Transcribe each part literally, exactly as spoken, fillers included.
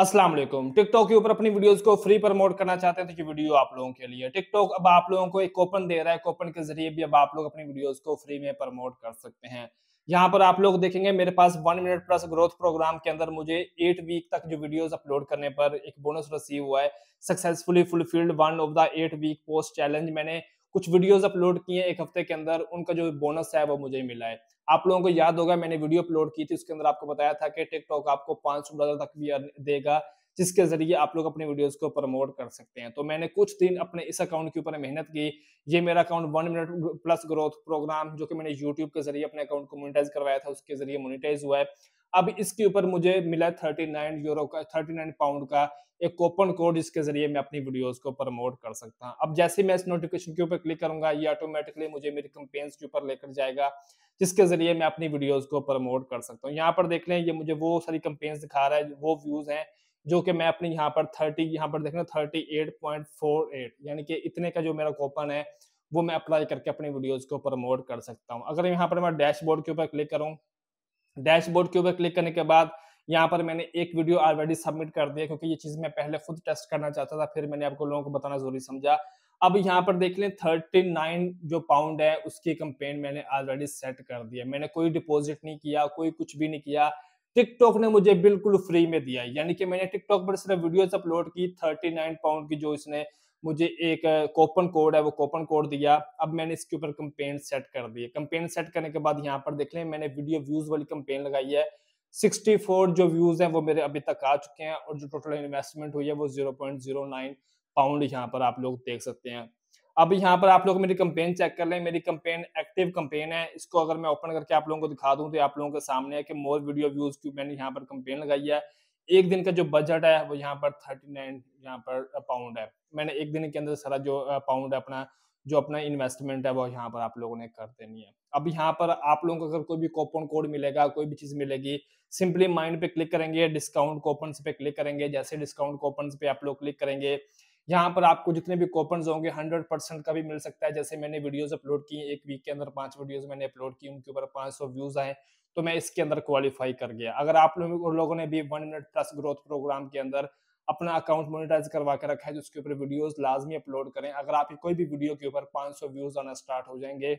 अस्सलाम वालेकुम। टिकटॉक के ऊपर अपनी वीडियोस को फ्री प्रमोट करना चाहते हैं तो ये वीडियो आप लोगों के लिए। टिकटॉक अब आप लोगों को एक कूपन दे रहा है, कूपन के ज़रिए भी अब आप लोग अपनी वीडियोस को फ्री में प्रमोट कर सकते हैं। यहाँ पर आप लोग देखेंगे मेरे पास one minute plus growth programme के अंदर मुझे एट वीक तक जो वीडियोस अपलोड करने पर एक बोनस रिसीव हुआ है। Successfully fulfilled one of the eight week post challenge. मैंने कुछ वीडियोस अपलोड किए एक हफ्ते के अंदर, उनका जो बोनस है वो मुझे मिला है। आप लोगों को याद होगा मैंने वीडियो अपलोड की थी, उसके अंदर आपको बताया था कि टिकटॉक आपको पाँच सौ डॉलर तक भी अर्न देगा, जिसके ज़रिए आप लोग अपनी वीडियोज़ को प्रमोट कर सकते हैं। तो मैंने कुछ दिन अपने इस अकाउंट के ऊपर मेहनत की। ये मेरा account one minute plus growth programme जो कि मैंने यूट्यूब के ज़रिए अपने अकाउंट को मोनेटाइज़ करवाया था, उसके ज़रिए मोनेटाइज़ हुआ है। अब इसके ऊपर मुझे मिला है थर्टी नाइन यूरो का थर्टी नाइन पाउंड का एक कूपन कोड, जिसके ज़रिए मैं अपनी वीडियोज़ को प्रमोट कर सकता हूँ। अब जैसे ही मैं इस नोटिफ़िकेशन के ऊपर क्लिक करूँगा, ये ऑटोमैटिकली मुझे मेरी कैम्पेन्स के ऊपर लेकर जाएगा, जिसके ज़रिए मैं अपनी वीडियोज़ को प्रमोट कर सकता हूँ। यहाँ पर देख लें, ये मुझे वो सारी कैम्पेन्स दिखा रहा है, वो व्यूज़ हैं जो कि मैं अपनी यहाँ पर थर्टी यहाँ पर देख रहे हैं thirty eight point four eight, यानी कि इतने का जो मेरा कूपन है, वो मैं अप्लाई करके अपनी वीडियोज़ को प्रमोट कर सकता हूँ। अगर यहाँ पर मैं डैशबोर्ड के ऊपर क्लिक करूँ, डैशबोर्ड के ऊपर क्लिक करने के बाद यहाँ पर मैंने एक वीडियो ऑलरेडी सबमिट कर दिया, क्योंकि ये चीज़ मैं पहले खुद टेस्ट करना चाहता था, फिर मैंने आपको लोगों को बताना ज़रूरी समझा। अब यहाँ पर देख लें थर्टी नाइन जो पाउंड है उसकी कैम्पेन मैंने ऑलरेडी सेट कर दी है। मैंने कोई डिपॉज़िट नहीं किया, कोई कुछ भी नहीं किया। टिकटॉक ने मुझे बिल्कुल फ्री में दिया है, यानी कि मैंने टिकटॉक पर सिर्फ वीडियोज़ अपलोड की, थर्टी नाइन पाउंड की जो इसने मुझे एक कूपन कोड है, वो कूपन कोड दिया। अब मैंने इसके ऊपर कैम्पेन सेट कर दी है। कैम्पेन सेट करने के बाद यहाँ पर देख लें मैंने वीडियो व्यूज़ वाली कैम्पेन लगाई है। सिक्सटी फोर जो व्यूज़ हैं वो मेरे अभी तक आ चुके हैं, और जो टोटल इन्वेस्टमेंट हुई है वो zero point zero nine pound यहाँ पर आप लोग देख सकते हैं। अब यहाँ पर आप लोग मेरी कैम्पेन चेक कर लें, मेरी कैम्पेन एक्टिव कैम्पेन है। इसको अगर मैं ओपन करके आप लोगों को दिखा दूँ, तो आप लोगों के सामने है कि मोर वीडियो व्यूज़ की मैंने यहाँ पर कैम्पेन लगाई है। एक दिन का जो बजट है वो यहाँ पर थर्टी नाइन यहाँ पर पाउंड है। मैंने एक दिन के अंदर सारा जो अ, पाउंड है अपना जो अपना इन्वेस्टमेंट है वो यहाँ पर आप लोगों ने कर देनी है। अब यहाँ पर आप लोगों को अगर कोई भी कूपन कोड मिलेगा, कोई भी चीज़ मिलेगी, सिंपली माइंड पे क्लिक करेंगे, डिस्काउंट कूपन्स पे क्लिक करेंगे। जैसे डिस्काउंट कूपन्स पे आप लोग क्लिक करेंगे, यहाँ पर आपको जितने भी कूपन्स होंगे हंड्रेड परसेंट का भी मिल सकता है। जैसे मैंने वीडियोज़ अपलोड की, एक वीक के अंदर पाँच वीडियोज़ मैंने अपलोड की, उनके ऊपर पाँच सौ व्यूज़ आए, तो मैं इसके अंदर क्वालीफाई कर गया। अगर आप लोगों लोगों ने भी one minute plus growth programme के अंदर अपना अकाउंट मोनेटाइज करवा के रखा है, तो उसके ऊपर वीडियोज़ लाज़मी अपलोड करें। अगर आपकी कोई भी वीडियो के ऊपर पाँच सौ व्यूज़ आना स्टार्ट हो जाएँगे,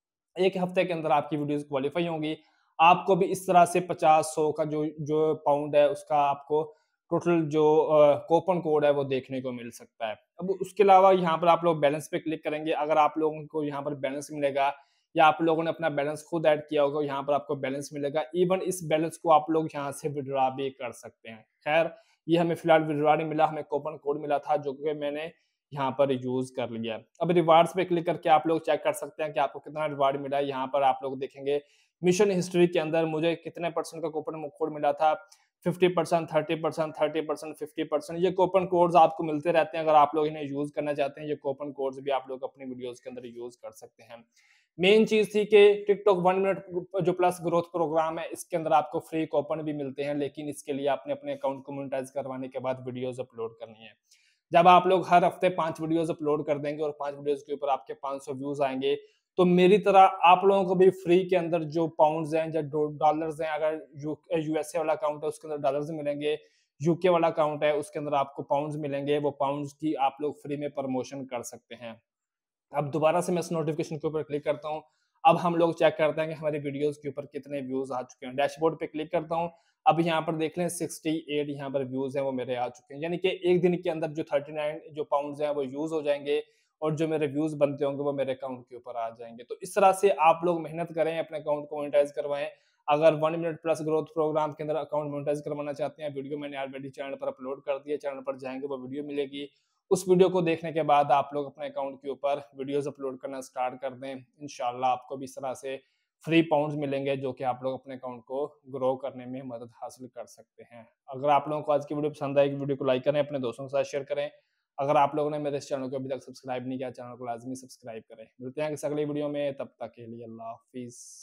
एक हफ्ते के अंदर आपकी वीडियोज़ क्वालीफाई होंगी। आपको भी इस तरह से पचास सौ का जो जो पाउंड है उसका आपको टोटल जो अ, कूपन कोड है वो देखने को मिल सकता है। अब उसके अलावा यहाँ पर आप लोग बैलेंस पे क्लिक करेंगे, अगर आप लोगों को यहाँ पर बैलेंस मिलेगा, या आप लोगों ने अपना बैलेंस खुद ऐड किया होगा, यहाँ पर आपको बैलेंस मिलेगा। इवन इस बैलेंस को आप लोग यहाँ से विथड्रॉ भी कर सकते हैं। खैर, ये हमें फिलहाल विथड्रॉ नहीं मिला, हमें कूपन कोड मिला था जो कि मैंने यहाँ पर यूज़ कर लिया है। अब रिवार्ड्स पे क्लिक करके आप लोग चेक कर सकते हैं कि आपको कितना रिवार्ड मिला है। यहाँ पर आप लोग देखेंगे मिशन हिस्ट्री के अंदर मुझे कितने परसेंट का कूपन कोड मिला था। Fifty percent, thirty percent, thirty percent, fifty percent ये कूपन कोड्स आपको मिलते रहते हैं। अगर आप लोग इन्हें यूज़ करना चाहते हैं, ये कूपन कोड्स भी आप लोग अपनी वीडियोज़ के अंदर यूज़ कर सकते हैं। मेन चीज़ थी कि टिकटॉक वन मिनट जो प्लस ग्रोथ प्रोग्राम है, इसके अंदर आपको फ्री कूपन भी मिलते हैं, लेकिन इसके लिए आपने अपने अकाउंट को मोनेटाइज़ करवाने के बाद वीडियोज़ अपलोड करनी है। जब आप लोग हर हफ्ते पाँच वीडियोज़ अपलोड कर देंगे और पाँच वीडियोज़ के ऊपर आपके पाँच सौ व्यूज़ आएँगे, तो मेरी तरह आप लोगों को भी फ्री के अंदर जो पाउंड्स हैं, जो डो डॉलर्स हैं, अगर यू यूएसए वाला अकाउंट है उसके अंदर डॉलर्स मिलेंगे, यूके वाला अकाउंट है उसके अंदर आपको पाउंड्स मिलेंगे, वो पाउंड्स की आप लोग फ्री में प्रमोशन कर सकते हैं। अब दोबारा से मैं इस नोटिफ़िकेशन के ऊपर क्लिक करता हूँ। अब हम लोग चेक करते हैं कि हमारी वीडियोज़ के ऊपर कितने व्यूज़ आ चुके हैं। डैशबोर्ड पे क्लिक करता हूँ। अब यहाँ पर देख लें सिक्सटी एट यहाँ पर व्यूज़ हैं वो मेरे आ चुके हैं। यानी कि एक दिन के अंदर जो थर्टी नाइन जो पाउंड्स हैं वो यूज़ हो जाएँगे, और जो मेरे व्यूज़ बनते होंगे वो मेरे अकाउंट के ऊपर आ जाएँगे। तो इस तरह से आप लोग मेहनत करें, अपने अकाउंट को मोनेटाइज़ करवाएँ। अगर one minute plus growth programme के अंदर अकाउंट मोनेटाइज़ करवाना चाहते हैं, वीडियो मैंने ऑलरेडी चैनल पर अपलोड कर दी है। चैनल पर जाएँगे वो वीडियो मिलेगी। उस वीडियो को देखने के बाद आप लोग अपने अकाउंट के ऊपर वीडियोज़ अपलोड करना स्टार्ट कर दें। इंशाल्लाह आपको भी इस तरह से फ्री पाउंड्स मिलेंगे, जो कि आप लोग अपने अकाउंट को ग्रो करने में मदद हासिल कर सकते हैं। अगर आप लोगों को आज की वीडियो पसंद आएगी, वीडियो को लाइक करें, अपने दोस्तों के साथ शेयर करें। अगर आप लोगों ने मेरे इस चैनल को अभी तक सब्सक्राइब नहीं किया, चैनल को लाज़मी सब्सक्राइब करें। मिलते हैं किसी अगली वीडियो में, तब तक के लिए अल्लाह हाफ़िज़।